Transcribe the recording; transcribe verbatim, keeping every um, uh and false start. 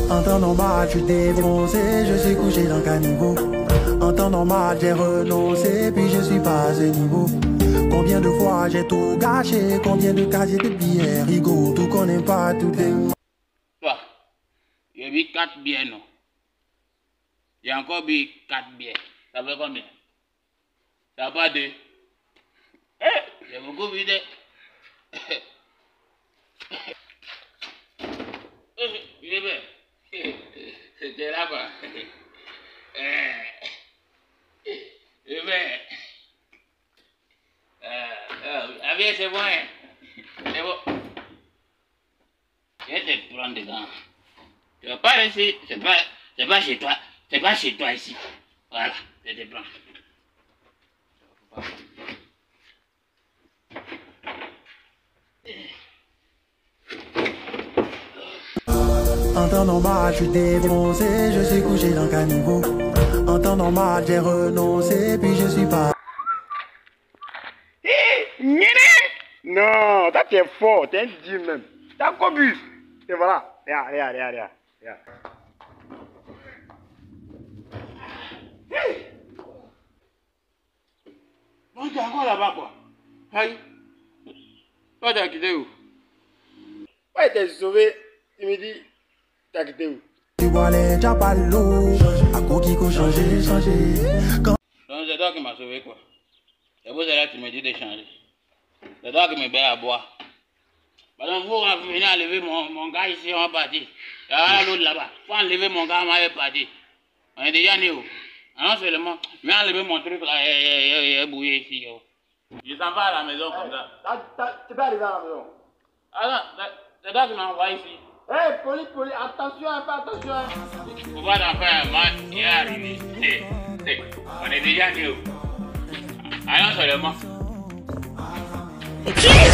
En temps normal, je suis défoncé, je suis couché dans le caniveau. En temps normal, j'ai renoncé, puis je suis pas à ce niveau. Combien de fois j'ai tout gâché, combien de casiers de bière, Rigo, tout connaît pas, tout est... Toi, j'ai bu quatre bières, non? J'ai encore bu quatre bières. Ça fait combien? Ça va pas deux? Eh, j'ai beaucoup bu de... Je vais. C'était là quoi. Je vais. Ah bien, c'est bon. C'est bon. Je vais te prendre dedans. Tu vas pas rester. C'est pas, c'est pas chez toi. C'est pas chez toi ici. Voilà, je te prends. En temps normal, je suis défoncé, je suis couché dans le caniveau. En temps normal, j'ai renoncé, puis je suis pas... Non, ça t'es fort, t'es un dieu même. T'as encore bu. Et voilà, regarde, regarde, regarde, regarde. regarde. Non, t'es encore là-bas quoi. Aïe. Toi, t'as quitté où? Ouais, t'es sauvé. Tu me dis, t'as quitté où? Tu vois les japalos, à quoi qu'il faut changer, changer. Quand... Donc c'est toi qui m'as sauvé quoi. C'est pour cela que tu me dis de changer. C'est toi qui me paye à boire. Maintenant, vous venez enlever mon, mon gars ici, on va partir. Il y a l'autre là-bas. Il faut enlever mon gars, on va partir. On est déjà né où? Non seulement, mais enlever mon truc là, il est bouillé ici. Je s'en va à la maison comme ça. Tu peux arriver à la maison. Ah non, c'est toi qui m'as envoyé ici. Hé, hey, poli, poli, attention un peu, attention. Faut pas t'en faire, moi, il est arrivé. On est déjà né où? Ah non seulement.